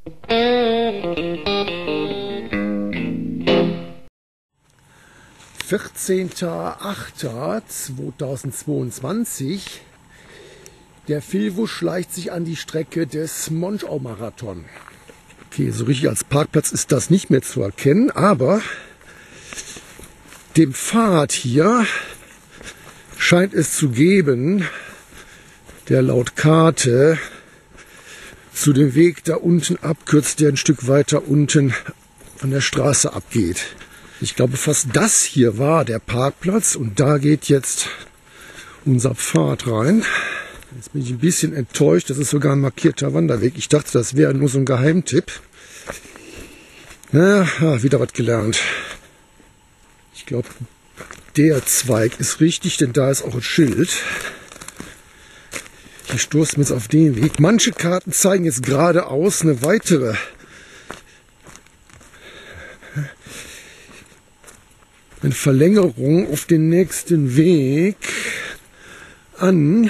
(14.08.2022). Der Filvo schleicht sich an die Strecke des Monschau-Marathon. Okay, so richtig als Parkplatz ist das nicht mehr zu erkennen, aber dem Pfad hier scheint es zu geben, der laut Karte zu dem Weg da unten abkürzt, der ein Stück weiter unten von der Straße abgeht. Ich glaube, fast das hier war der Parkplatz und da geht jetzt unser Pfad rein. Jetzt bin ich ein bisschen enttäuscht, das ist sogar ein markierter Wanderweg. Ich dachte, das wäre nur so ein Geheimtipp. Ja, wieder was gelernt. Ich glaube, der Zweig ist richtig, denn da ist auch ein Schild. Hier stoßen wir jetzt auf den Weg. Manche Karten zeigen jetzt geradeaus eine weitere Verlängerung auf den nächsten Weg an.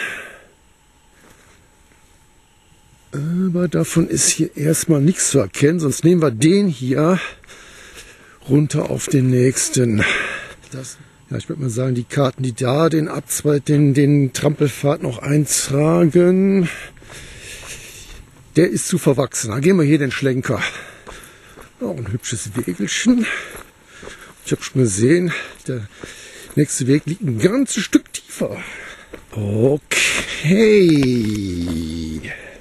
Aber davon ist hier erstmal nichts zu erkennen, sonst nehmen wir den hier runter auf den nächsten. Ja, ich würde mal sagen, die Karten, die da den Trampelpfad noch eintragen, der ist zu verwachsen. Dann gehen wir hier den Schlenker. Auch ein hübsches Wegelchen. Ich habe schon gesehen, der nächste Weg liegt ein ganzes Stück tiefer. Okay.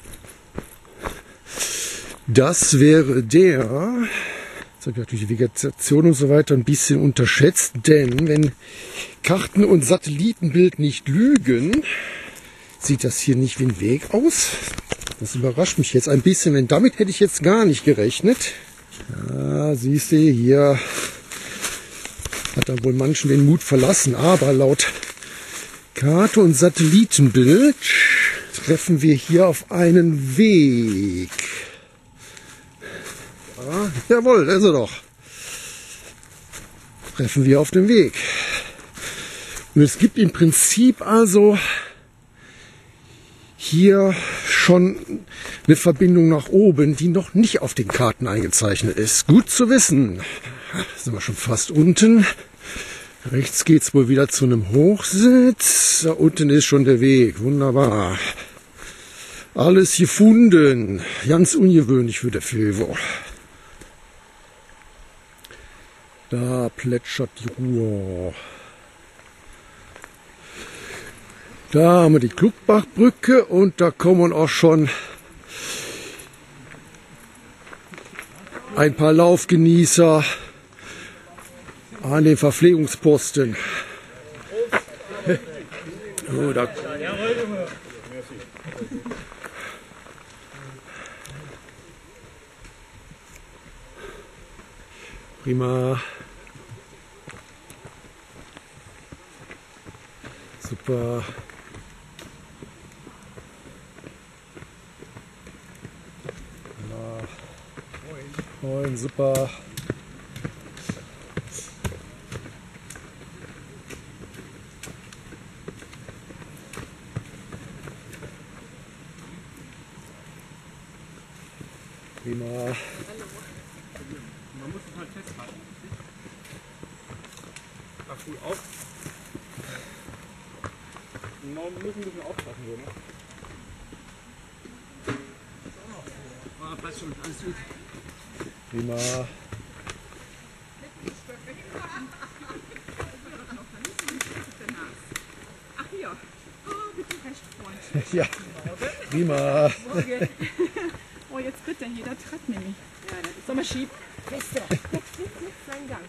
Das wäre der. Jetzt habe ich natürlich die Vegetation und so weiter ein bisschen unterschätzt, denn wenn Karten und Satellitenbild nicht lügen, sieht das hier nicht wie ein Weg aus. Das überrascht mich jetzt ein bisschen, denn damit hätte ich jetzt gar nicht gerechnet. Ja, siehst du, hier hat dann wohl manchen den Mut verlassen, aber laut Karte und Satellitenbild treffen wir hier auf einen Weg. Ja, jawohl, da ist er doch. Treffen wir auf dem Weg. Und es gibt im Prinzip also hier schon eine Verbindung nach oben, die noch nicht auf den Karten eingezeichnet ist. Gut zu wissen. Sind wir schon fast unten. Rechts geht es wohl wieder zu einem Hochsitz. Da unten ist schon der Weg. Wunderbar. Alles gefunden. Ganz ungewöhnlich für der Filvo. Da plätschert die Ruhr. Da haben wir die Kluckbachbrücke und da kommen auch schon ein paar Laufgenießer an den Verpflegungsposten. Oh, da. Prima. Super. Moin, super. Prima. Hallo. Man muss es halt festhalten. Ach gut, auf. Man muss ein bisschen aufpassen hier, ne? Ah, passt schon, alles gut. Prima. Ach hier. Oh, bitte recht, Freund. Ja, prima. Oh, jetzt bitte, jeder tritt nämlich. Ja, soll man schieben? Feste. Mit seinen Gang.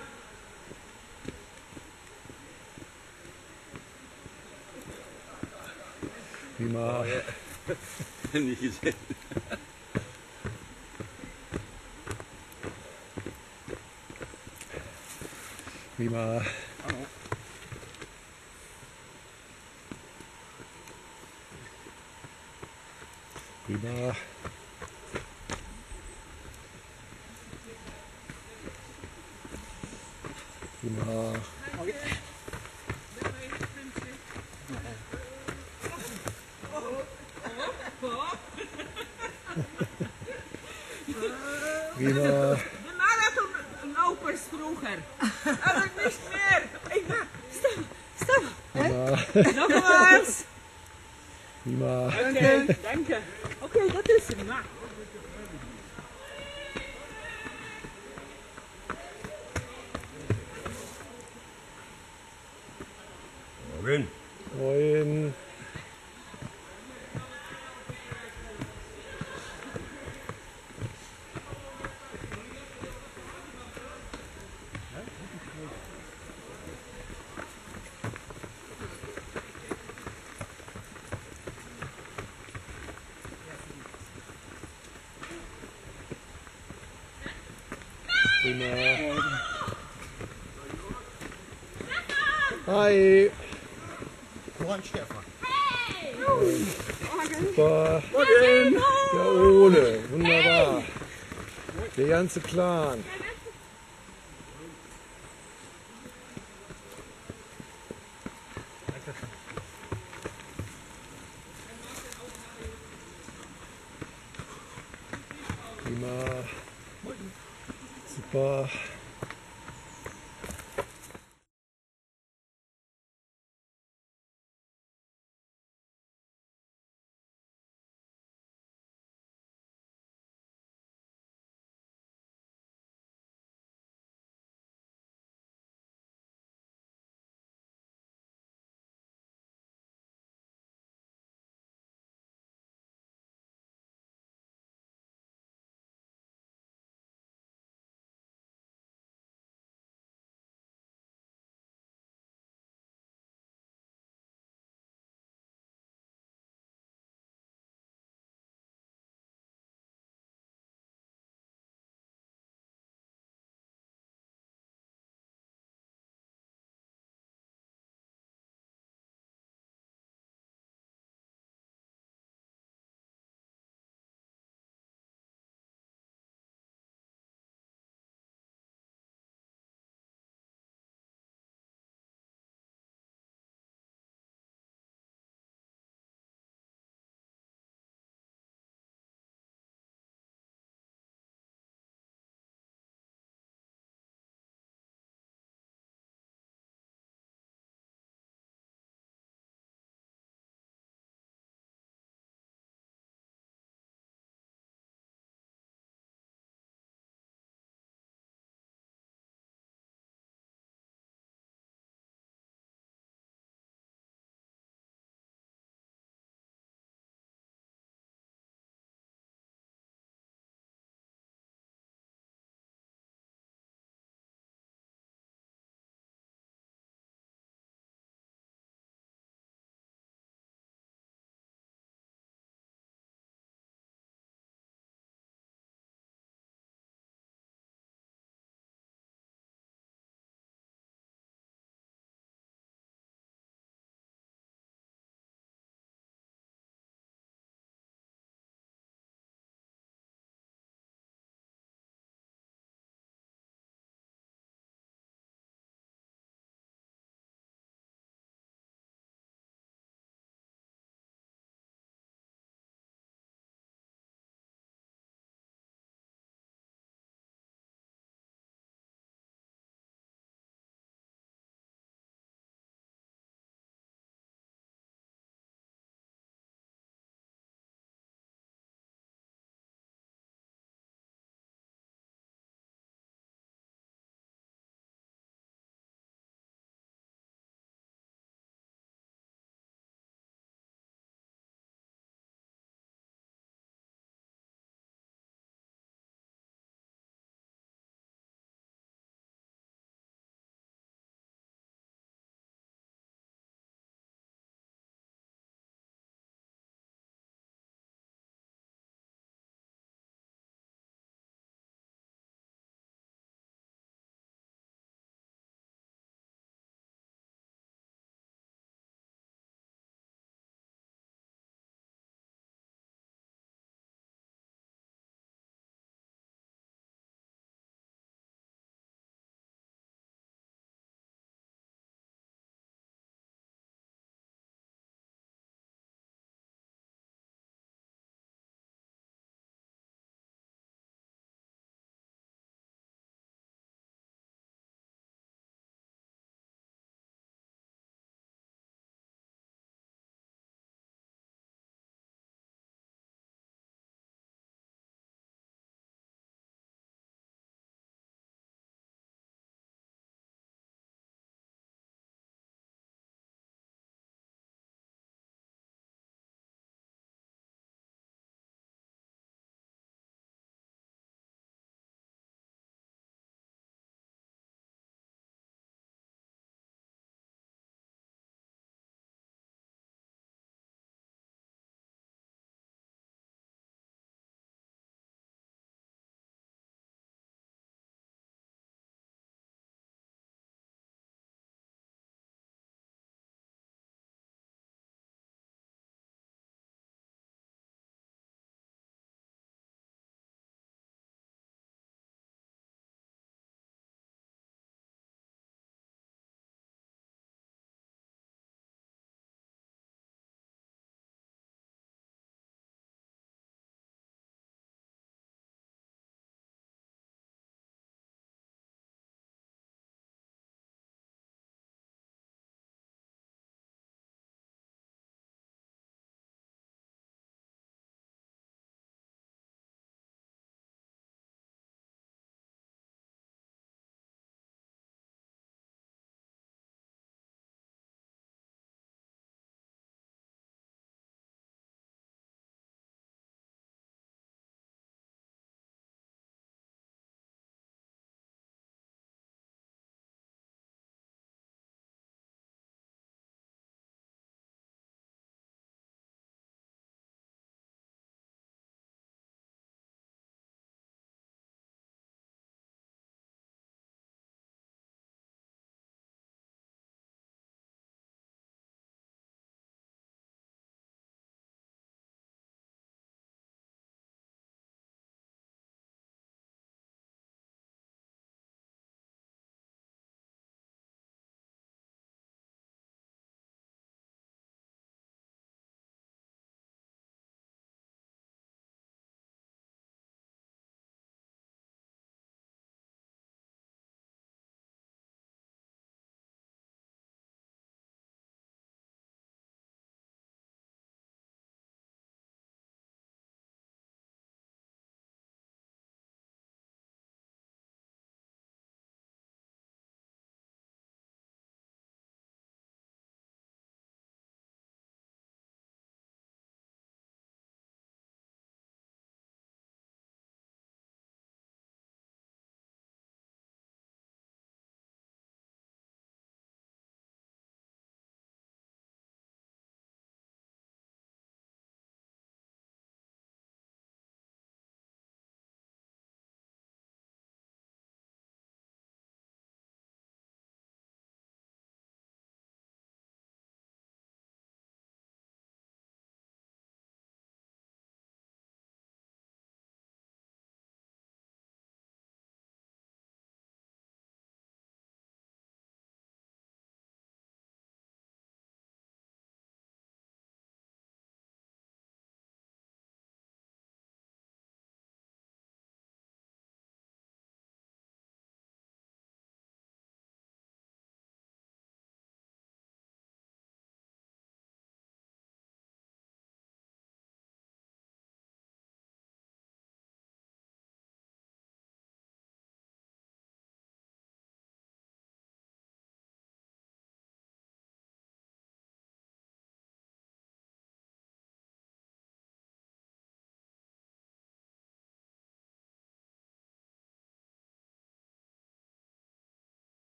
Prima. Oh, ja. Nicht gesehen. Prima. Prima. Prima. Prima. De marathonlopers vroeger. Dat ik niet meer. Ik ben... Stop. Prima. Nogmaals. Prima. Oké, danke. Oké, dat is hem. Nou. Morgen. Moin. Prima. Hi. Moin Stefan. Super. Morgen. Ja, Ole. Wunderbar. Der ganze Clan. Prima. Super.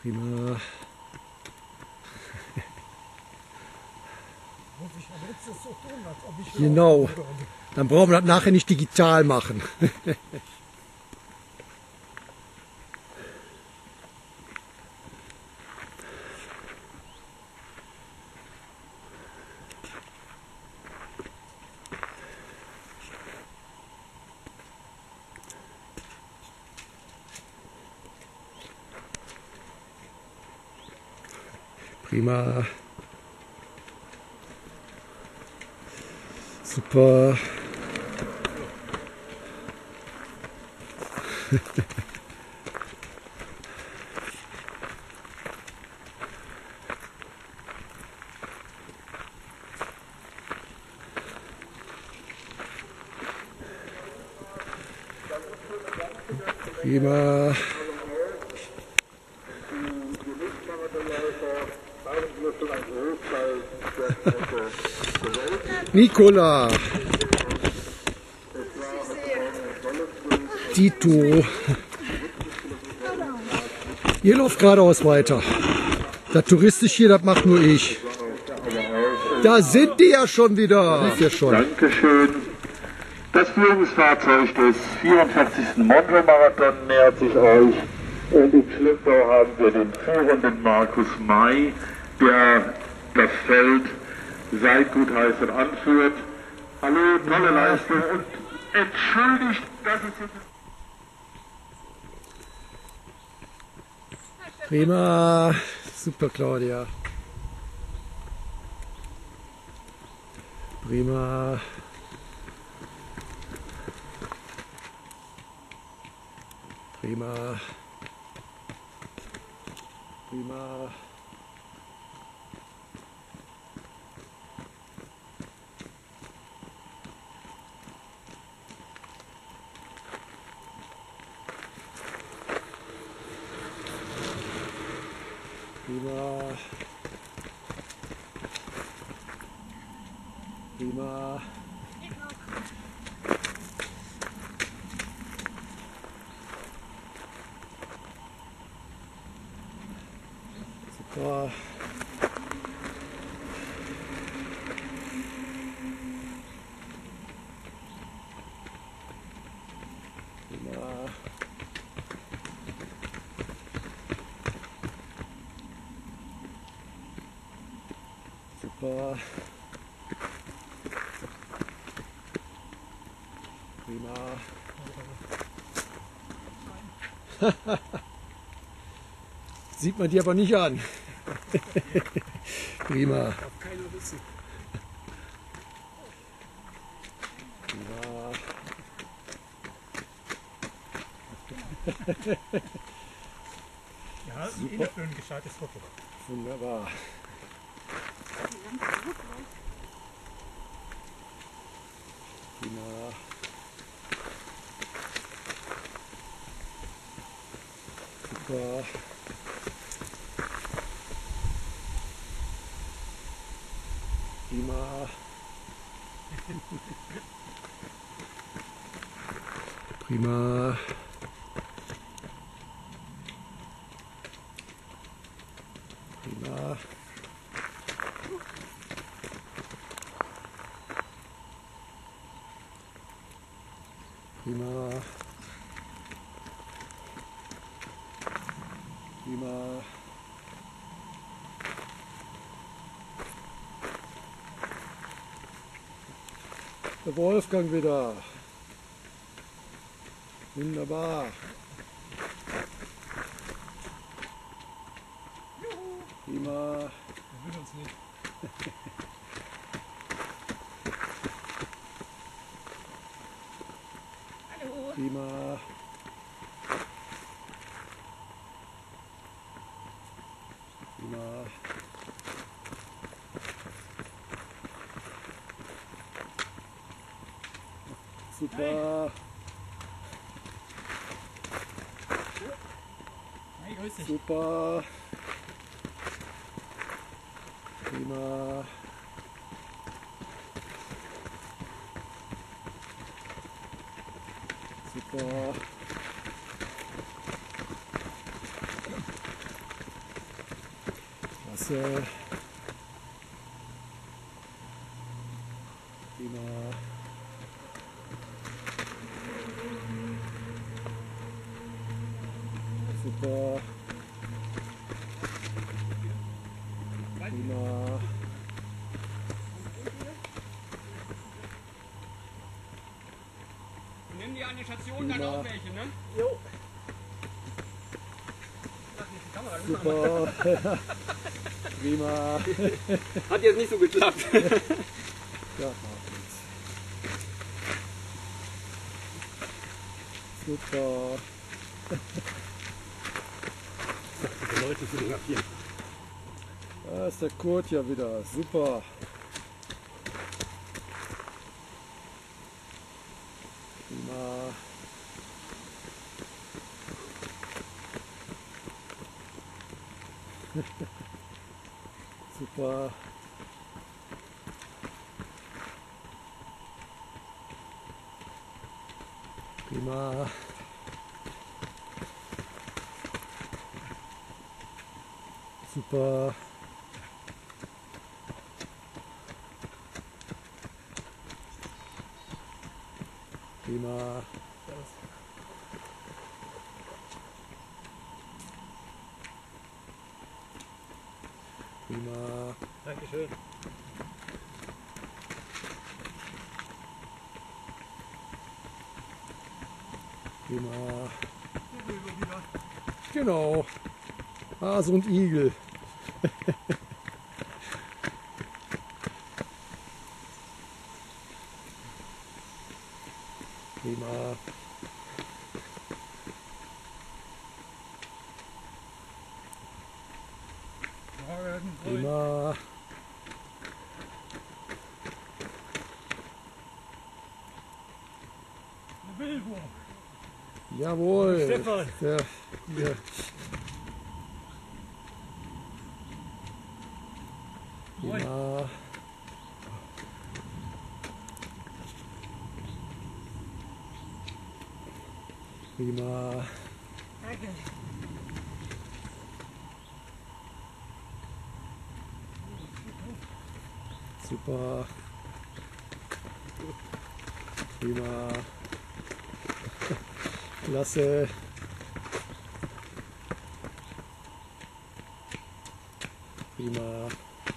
Prima. Muss ich am letzten so tun, als ob ich Genau. laufen würde. Dann brauchen wir das nachher nicht digital machen. Prima. Super. Prima. Nicola. Dito. Ihr lauft geradeaus weiter. Das touristisch hier, das macht nur ich. Da sind die ja schon wieder. Ist ja schon. Dankeschön. Das Führungsfahrzeug des 44. Montreux-Marathon nähert sich euch. Und im Schlepptau haben wir den führenden Markus May, der das Feld seit Gutheißen anführt. Hallo, tolle Leistung und entschuldigt, dass es jetzt... Prima. Super, Claudia. Prima. Prima. Prima. Prima. Prima. Super. Prima. Super. Prima. Sieht man die aber nicht an. Prima. Keiner wissen. Prima. Ja, ein gescheites Foto. Wunderbar. Prima. Super. Prima. Prima. Prima. Prima. Prima. Der Wolfgang wieder. Wunderbar. Prima. Er will uns nicht. Prima. Prima. Super. Hey, grüß dich. Super. Prima. Super. Klasse. Prima. Super. Prima. Nimm die an die Station dann auch welche, ne? Jo. Super. Prima. Hat jetzt nicht so geklappt. Ja, macht nichts. Super. Die Leute fotografieren. Da ist der Kurt ja wieder. Super. Prima. Super. Prima. Super. Prima. Prima. Dankeschön. Prima. Genau. Hase und Igel. Prima. Prima. Jawohl. Stefan. Ja, ja. Prima. Prima. Danke. Super. Prima. Klasse. Prima.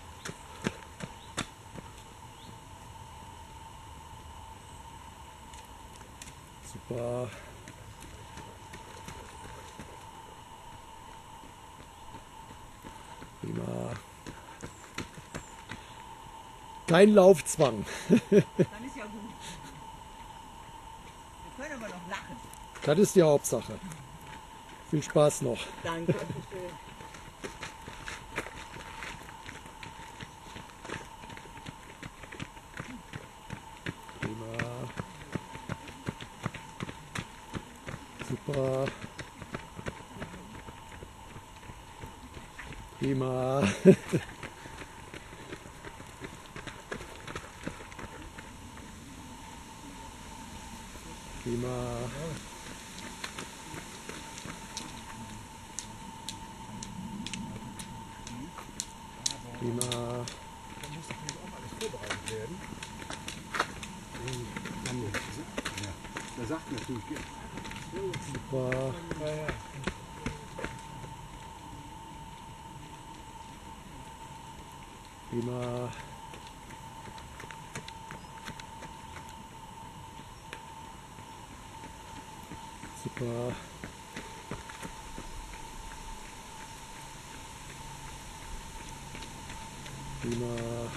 Super. Prima. Kein Laufzwang. Dann ist ja gut. Wir können aber noch lachen. Das ist die Hauptsache. Viel Spaß noch. Danke. Prima. Super. Prima. Prima. Prima. Da muss natürlich auch alles vorbereitet werden. Ja, da sagt natürlich, Super. Ja, ja. Prima. Super. Prima.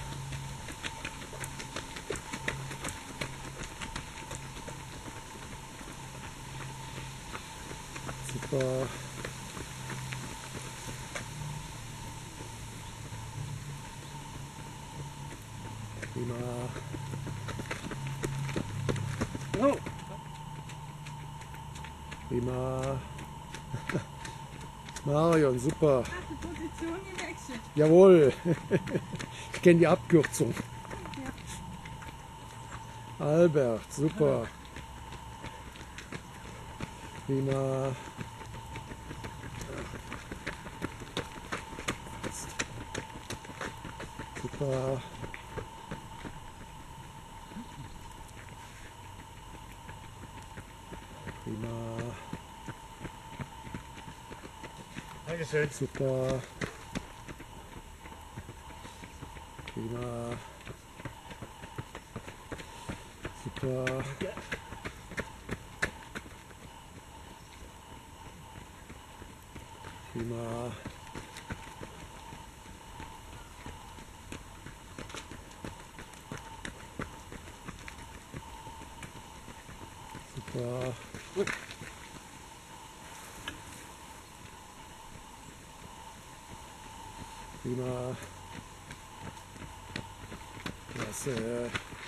Super. Prima. Oh. Prima. Marion, super. Ach, die Position gewechselt. Jawohl. Ich kenne die Abkürzung. Albert, super. Prima. Super. Prima. Dankeschön. Super. Prima. Super. Prima. Super. Prima. Klasse.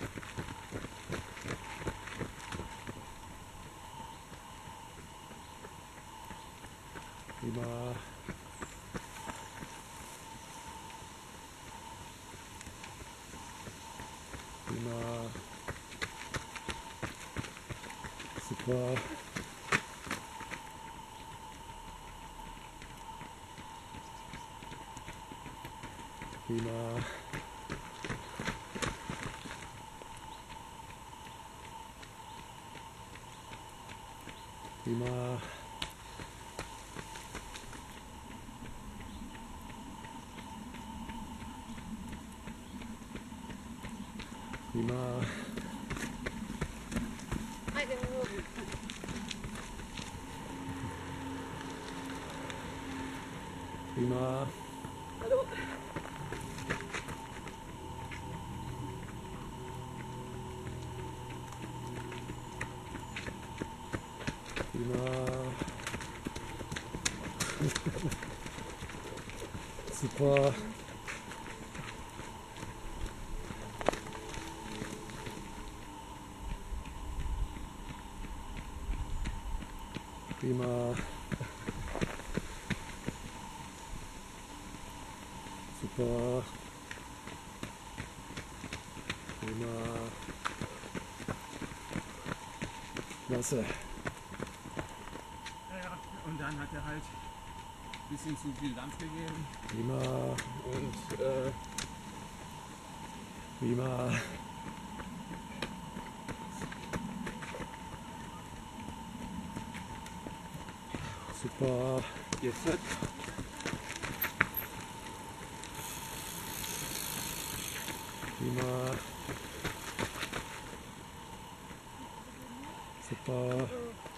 Prima. Prima. Super. Prima. Prima. Prima. Prima. Prima. Super. Prima. Super. Prima. Klasse. Ja, und dann hat er halt ein bisschen zu viel Dampf gegeben. Prima. Und Prima. Super. jetzt hat Prima. Super.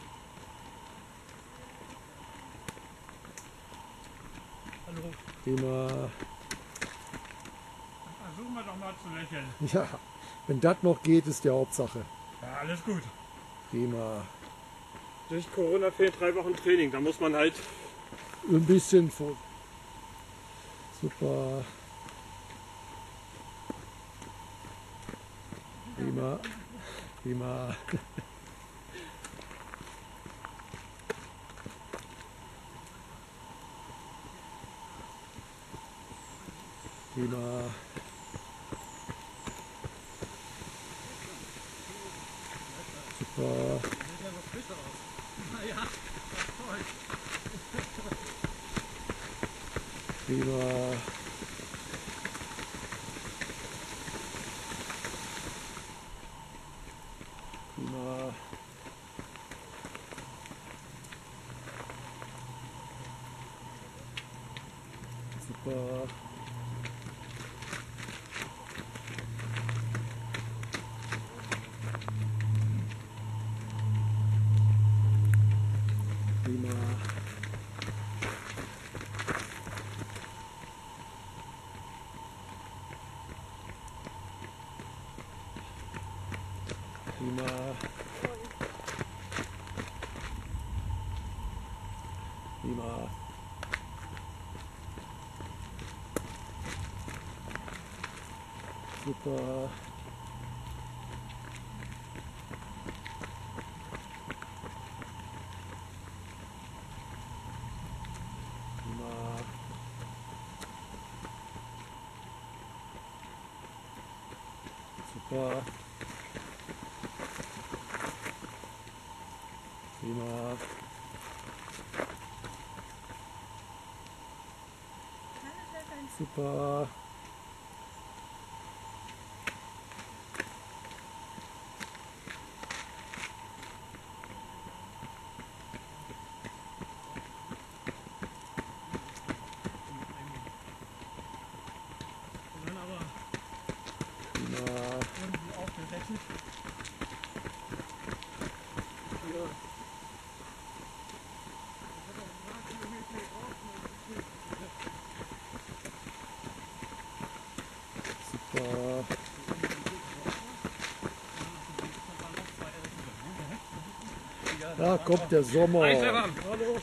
Hallo. Prima. Versuchen wir doch mal zu lächeln. Ja, wenn das noch geht, ist die Hauptsache. Ja, alles gut. Prima. durch Corona fehlen 3 Wochen Training. Da muss man halt Ein bisschen vor. Super. Prima. Prima. Prima. Super. Prima. Prima. Super. Prima. Prima. Prima. Super. Prima. Super. Prima. Super. Da kommt der Sommer. Hi Stefan. Hallo.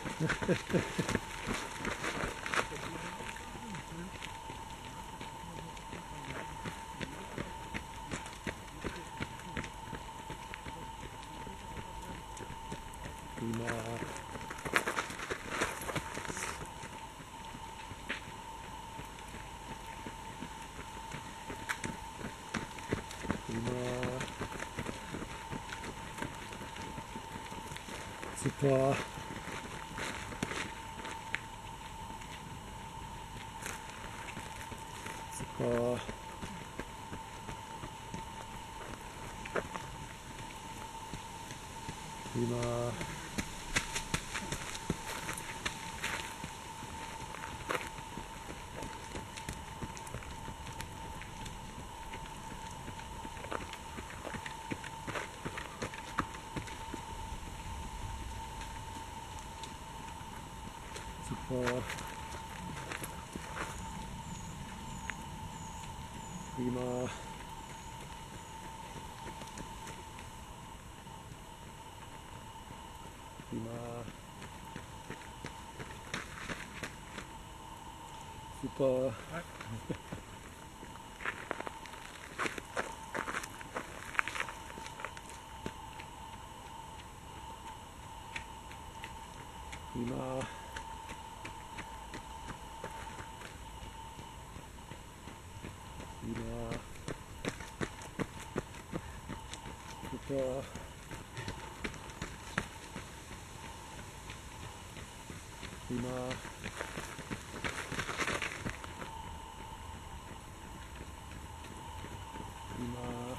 Prima. Super. Super. Prima. Super. Prima. Prima. Super. Prima. Prima. Super. Prima. Prima.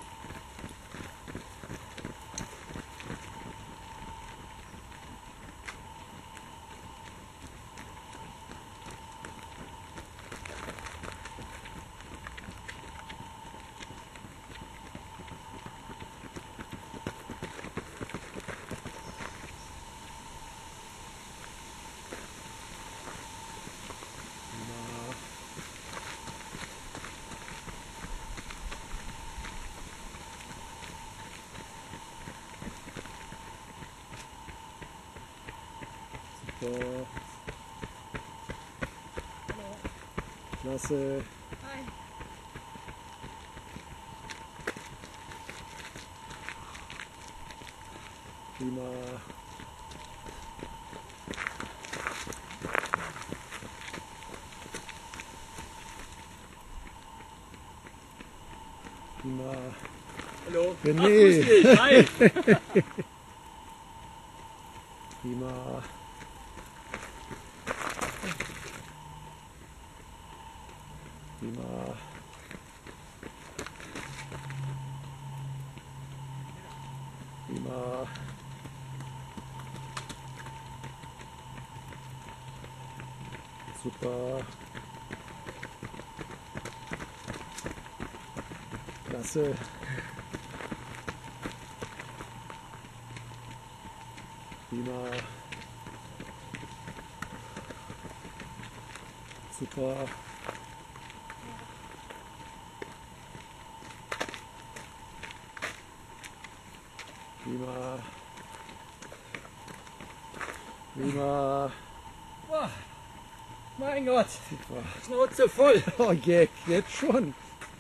Super. Klasse. Hi. Prima. Prima. Hallo. René. Ach, grüß dich. Hi. Prima. Prima. Prima. Super. Klasse. Prima. Super. Prima. Prima. Boah, mein Gott, Super. Schnauze voll. Oh, Gag, jetzt schon.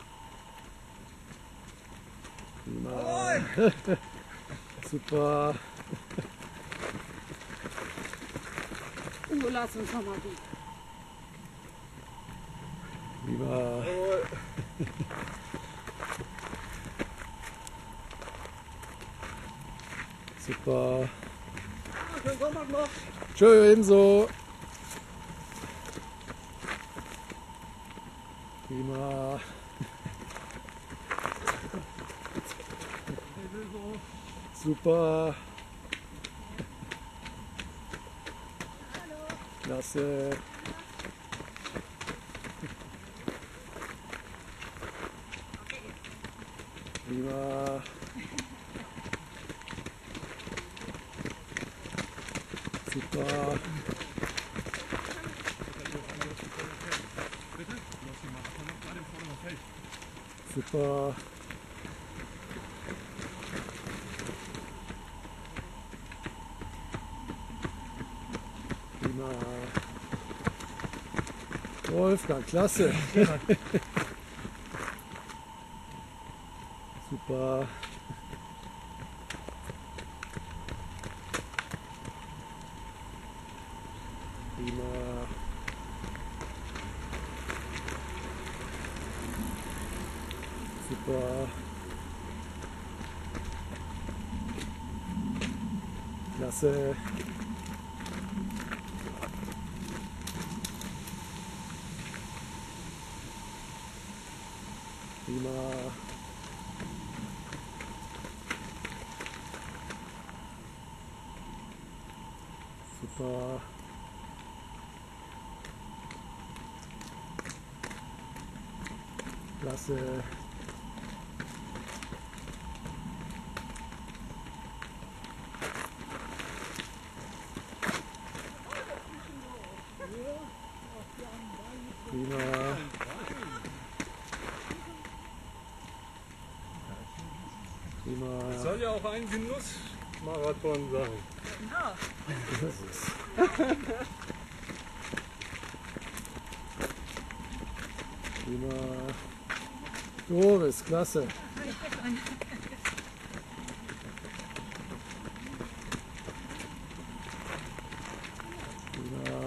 Prima. Super. Lass uns nochmal gehen. Prima. Super. Schönen Sonntag noch. Tschö, ebenso. Prima. Super. Klasse. Prima. Super. Super. Prima. Wolfgang, klasse. Super. Prima. Super. Klasse. Prima. Super. Klasse. Prima. Prima. Soll ja auch ein Genussmarathon sein. Prima. Doris, klasse. Prima.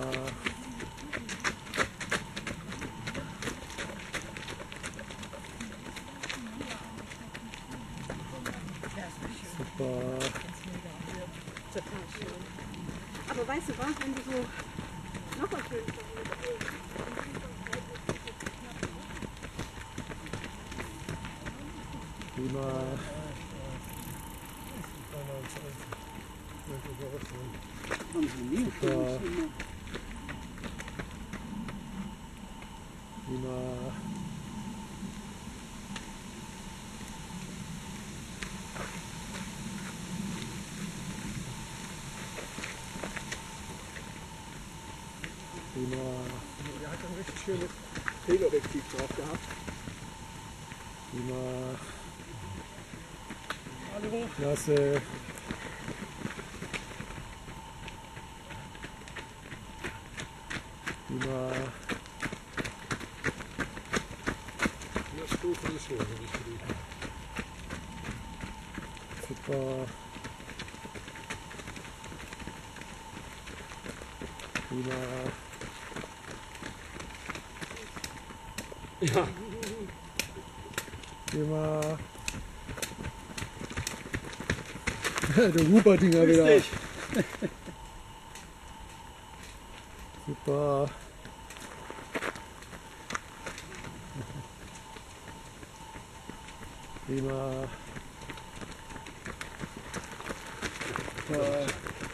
Super. Aber weißt du was, wenn du so noch was willst, Prima. Super. Prima. Prima. Der hat ein richtig schönes Telerektiv drauf gehabt. Prima. Alle hoch. Klasse. Prima. Das Stufen ist so, wenn ich kriege. Super. Prima. Ja. Prima. Der Huberdinger wieder. Richtig. Super. Prima. Super.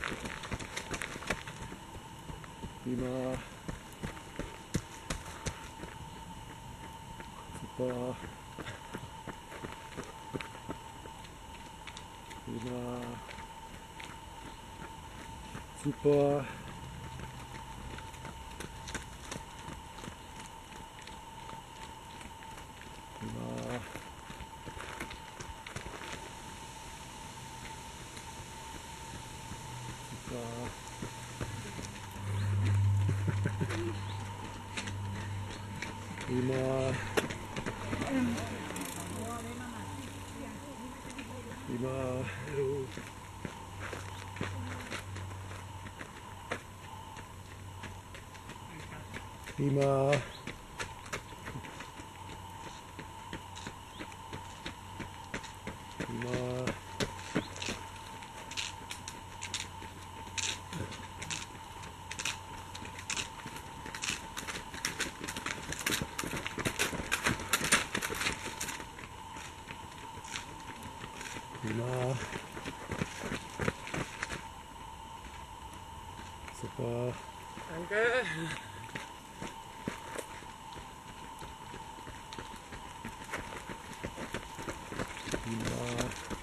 Prima. Super. Prima. Super. Prima. Super. Prima. Prima. Prima. Prima. Prima. Super. Danke. Prima.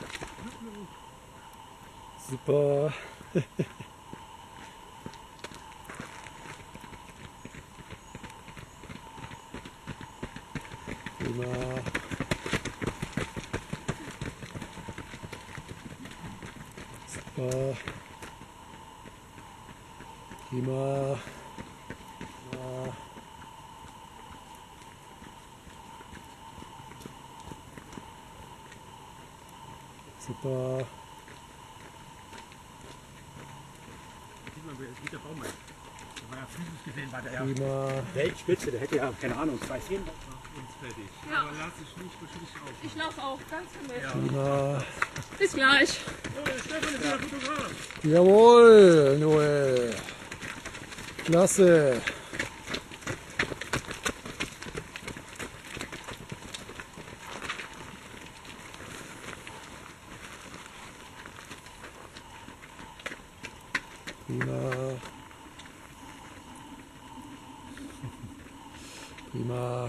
Super. Prima. Super. Prima. Ja. Super. Wie der Baum. Der war ja physisch gesehen, war der ja Prima. Weltspitze, der hätte ja, keine Ahnung, 2 Szenen uns fertig. Ja. Aber lass dich nicht beschließen auf. Ich laufe auch, ganz vermisst. Prima. Bis gleich. Oh, der Stefan ist wieder Fotograf. Jawohl, Noel. Klasse. Prima. Prima.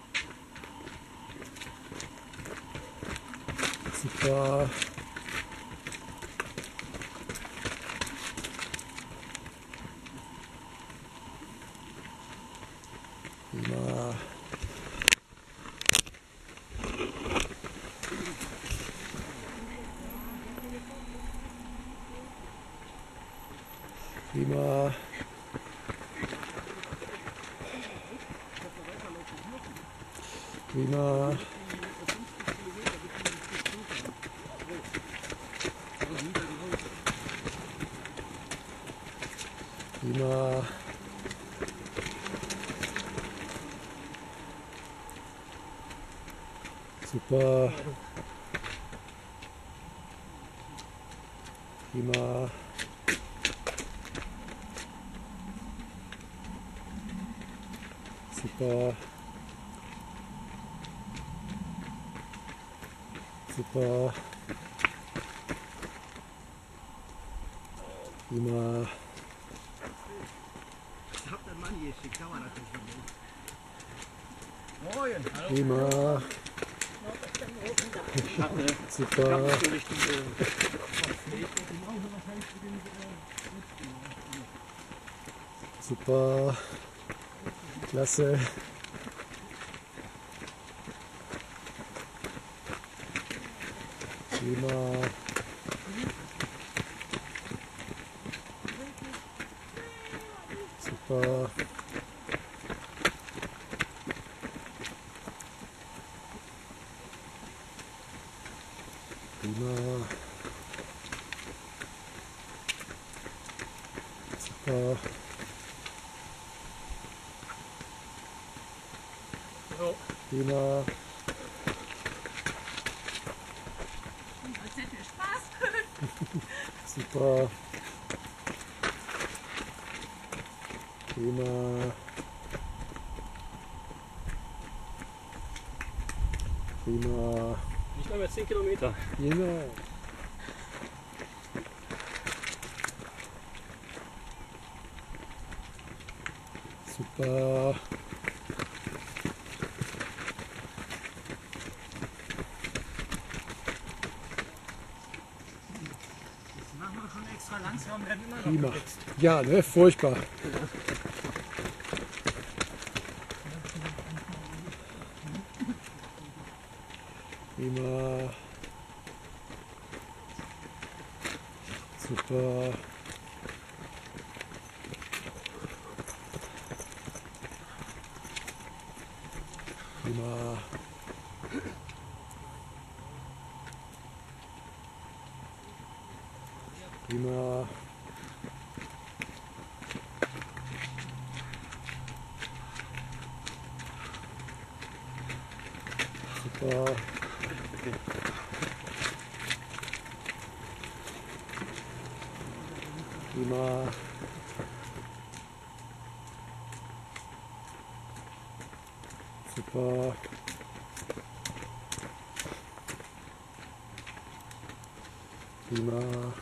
Super. Prima. Prima. Prima. Prima. Super. Prima. Super. Super. Prima. Ich hab den Mann hier geschickt, kann man natürlich nicht. Moin, hallo. Prima. Super. Super. Klasse. Prima. Super. Prima. Super. Prima. Das hätte viel Spaß. Super. Prima. Prima. Nicht einmal 10 Kilometer. Genau. Super. Machen wir schon extra langsam, werden immer noch Prima. gesetzt. Ja, ne? Furchtbar. Prima. Super. Prima. Prima. Super. Prima. Super. Prima.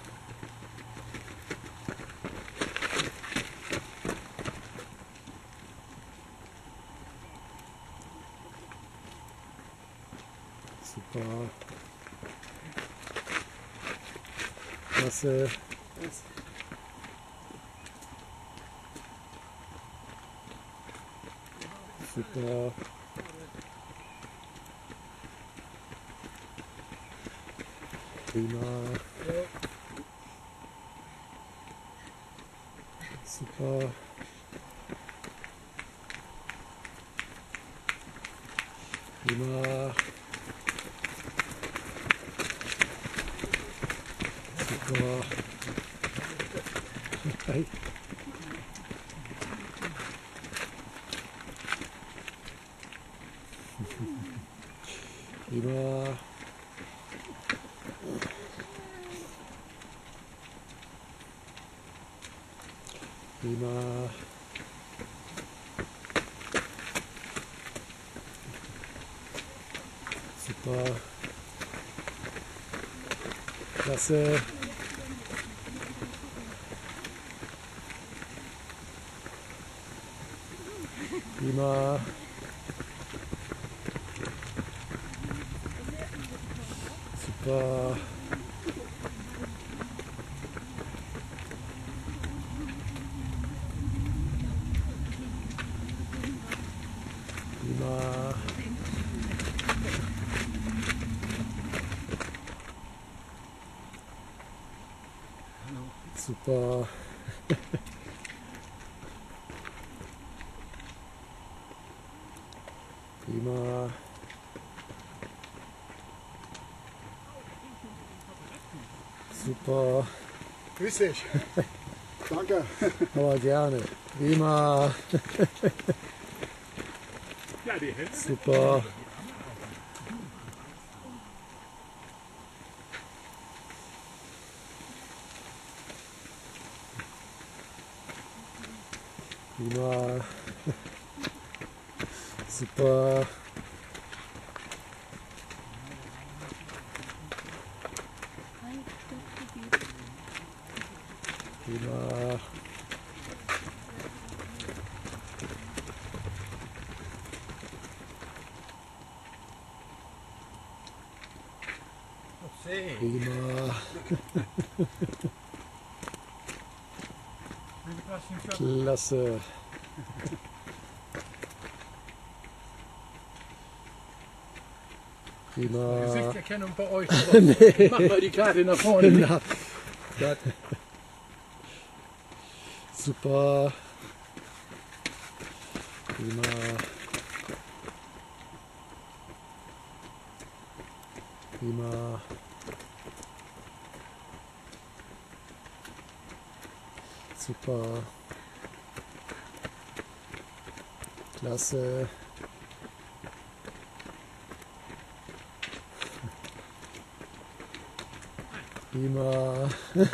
Super. Klasse. Super. Prima. Super. Super. Prima. Super. Hey. Prima. Prima. Super. Klasse. Prima. Super. Prima. Super. Prima. Super. Grüß dich. Danke. Aber gerne. Prima. Ja, die Hälfte. Super. Prima. Super. Prima. Prima. Klasse. Prima. Gesichtserkennung bei euch. Nee. Mach mal die Karte nach vorne. Na, super. Prima. Prima. Super. Klasse. Prima.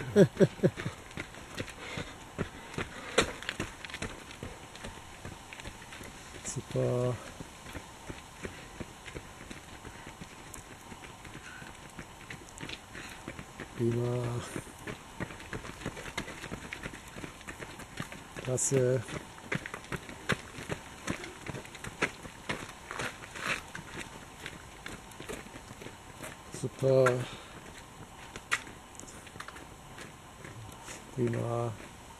Super. Prima. Klasse. Super. Prima.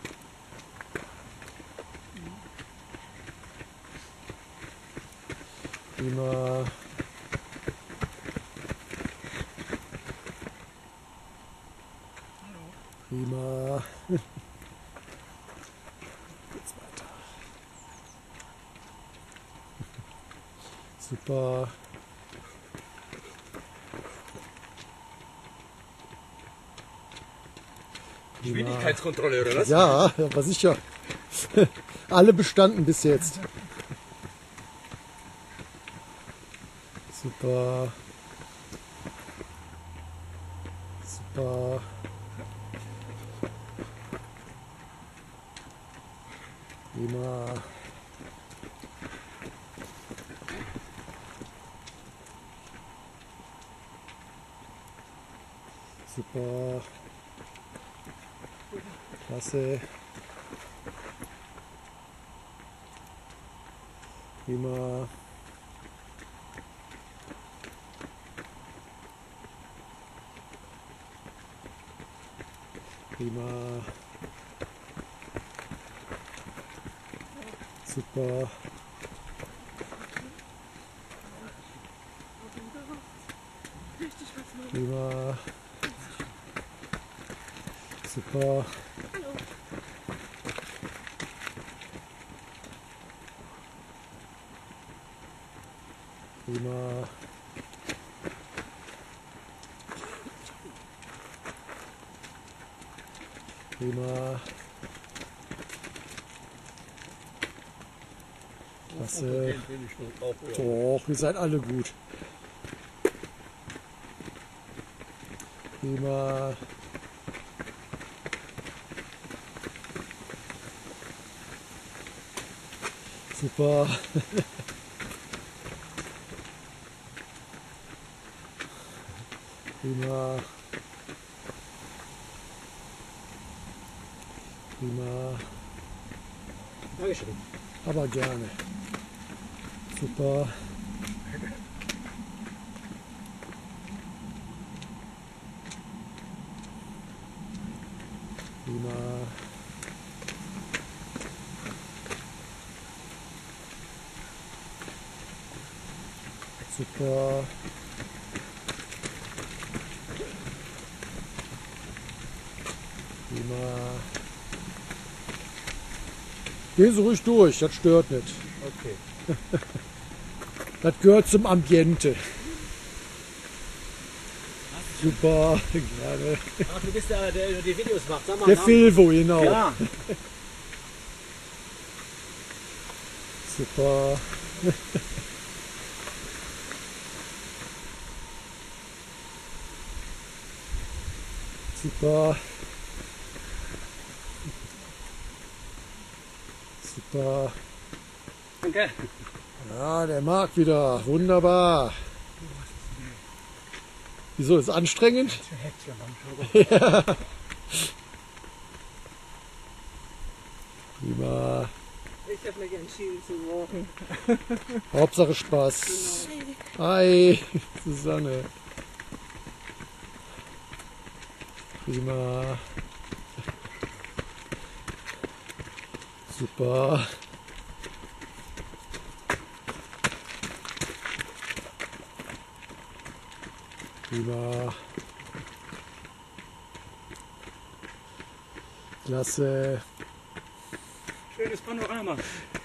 Prima. Prima. Geht's weiter. Super. Geschwindigkeitskontrolle oder was? Ja, aber sicher. Alle bestanden bis jetzt. Super. Super. Prima. Super. Klasse. Prima. Prima. Super. Prima. Super. Prima. Prima. Klasse. Doch, ihr seid alle gut. Prima. Super. Prima. Prima. Dankeschön. Aber gerne. Super. Prima. Super. Prima. Gehen Sie ruhig durch, das stört nicht. Okay. Das gehört zum Ambiente. Super, gerne. Ach, du bist der die Videos macht. Sag mal Der Namen. Filvo, genau. Ja. Super. Super. Super. Danke. Ja, der mag wieder. Wunderbar. Wieso, ist anstrengend? Ja. Prima. Ich habe mir gern Schienen zu walken. Hauptsache Spaß. Hi, Susanne. Prima. Super. Prima. Klasse. Schönes Panorama.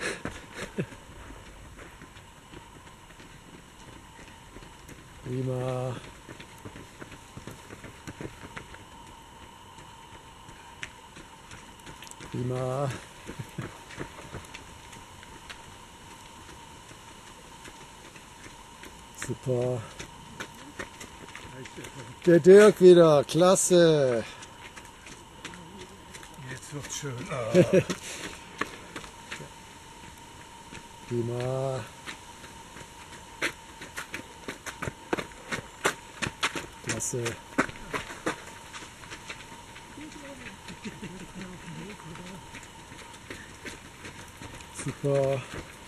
Prima. Prima. Super. Der Dirk wieder, klasse. Jetzt wird's schön. Prima. Klasse. Super.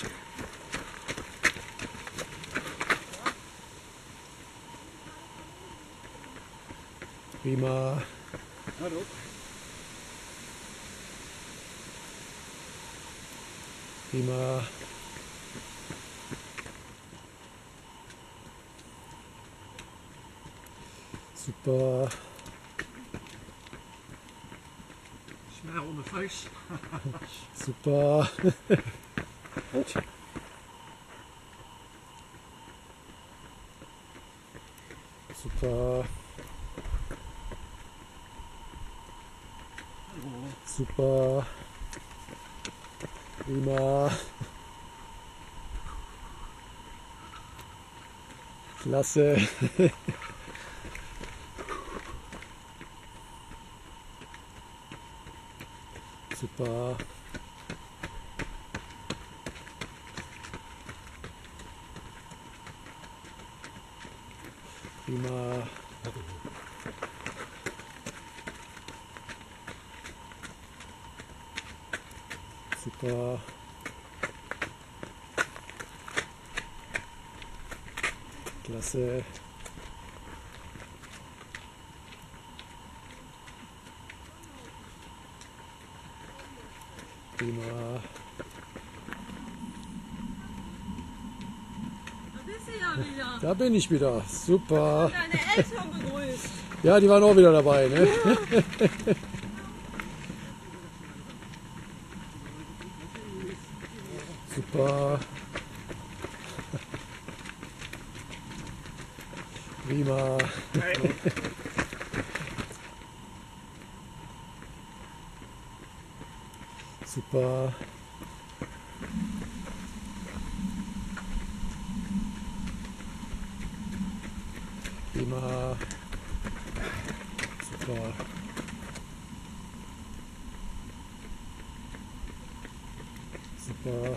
Prima. Hallo. Prima. Super. Schwer ohne Fleisch. Super. Super. Super. Prima. Klasse. Super. Prima. Super. Klasse. Prima. Da bist du ja wieder. Da bin ich wieder. Super. Deine Eltern begrüßt. Ja, die waren auch wieder dabei, ne? Super. Prima. Super. Prima. Super. Super.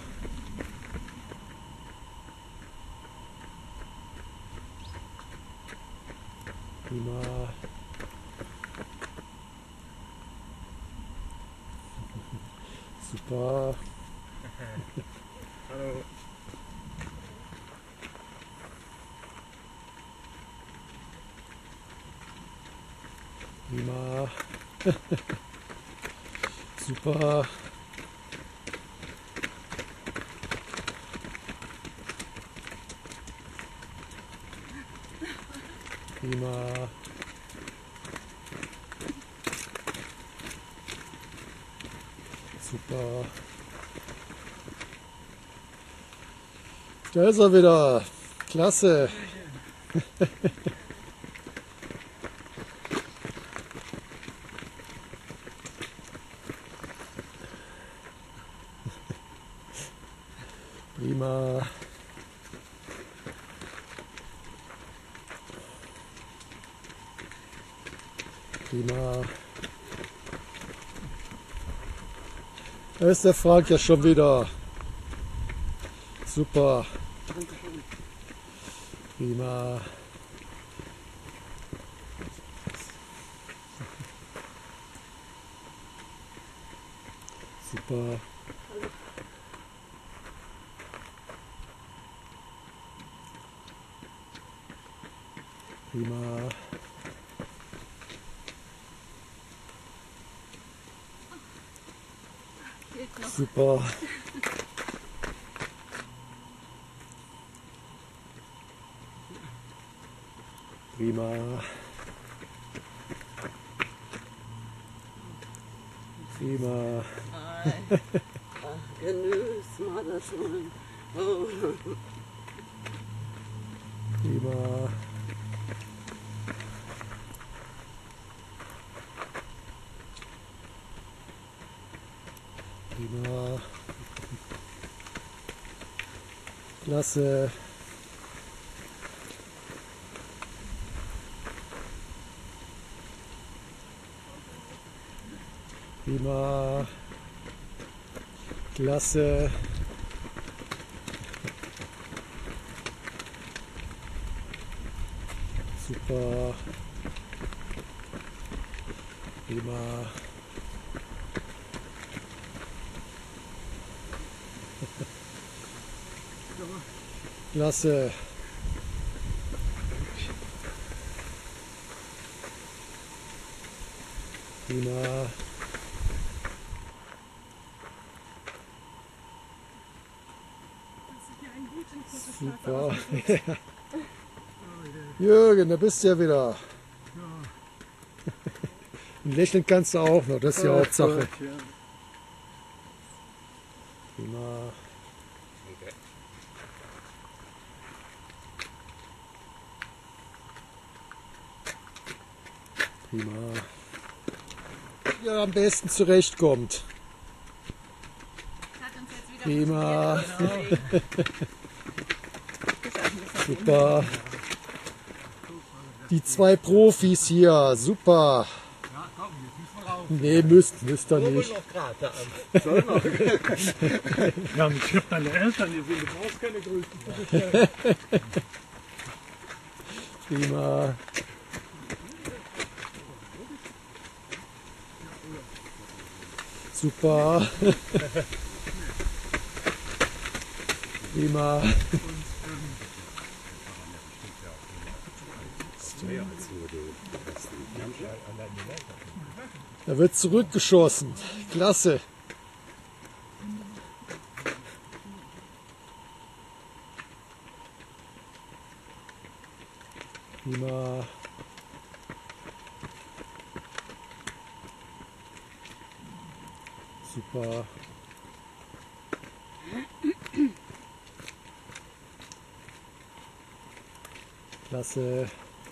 Prima. Super. Hallo. Prima. Super. Prima. Super. Da ist er wieder. Klasse. Prima. Prima. Da ist der Frank ja schon wieder. Super. Prima. Super. Prima. Super. Prima. Prima. Genuss mal das mal. Oh. Prima. Prima. Klasse. Prima. Klasse. Super. Prima. Klasse. Prima. Super. Jürgen, da bist du ja wieder. Und lächeln kannst du auch noch, das ist die Hauptsache. Prima. Prima. Ja, am besten zurechtkommt. Prima. Super. Die zwei Profis hier, super. Ja, komm, jetzt müssen wir raus. Nee, müsst ihr nicht. Ja, und ich hab deine Eltern gesehen, du brauchst keine Größen. Prima. Super. Prima. Da wird zurückgeschossen. Klasse. Prima. Super. Klasse.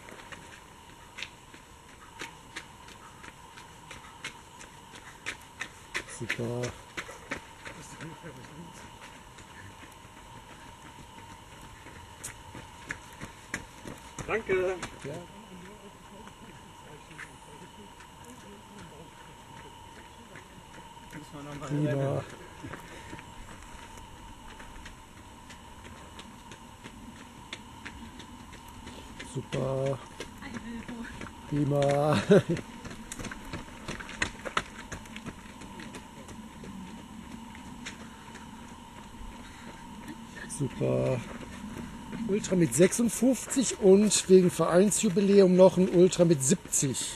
Super. Danke. Ja. Müssen wir noch mal Prima. Super. Prima. Super. Ultra mit 56 und wegen Vereinsjubiläum noch ein Ultra mit 70.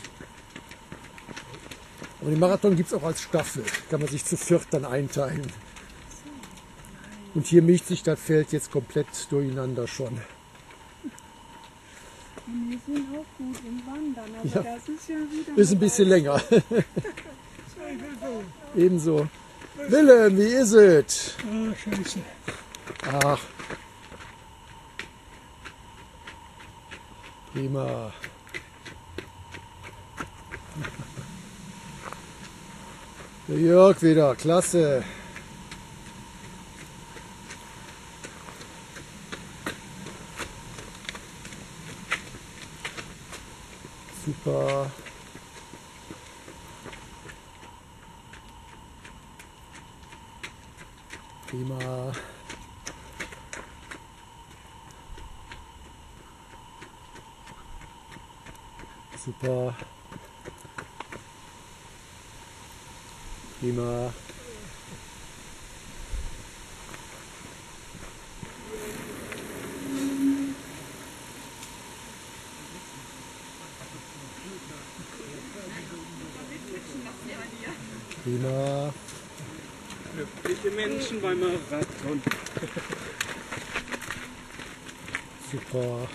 Aber den Marathon gibt es auch als Staffel. Kann man sich zu viert dann einteilen. Und hier mischt sich das Feld jetzt komplett durcheinander schon. Und wir sind auch gut im Wandern, aber Ja. das ist ja wieder... Ist ein bisschen länger. Ebenso. Willem, wie ist es? Ah, scheiße. Ach. Prima. Der Jörg wieder, klasse. Super. Prima. Super. Prima. Prima. Glückliche Menschen beim Marathon. Super.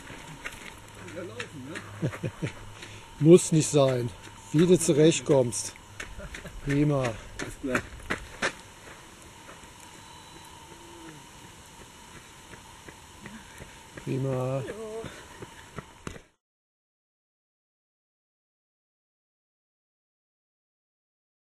Muss nicht sein. Wie du zurechtkommst. Prima. Alles klar. Prima.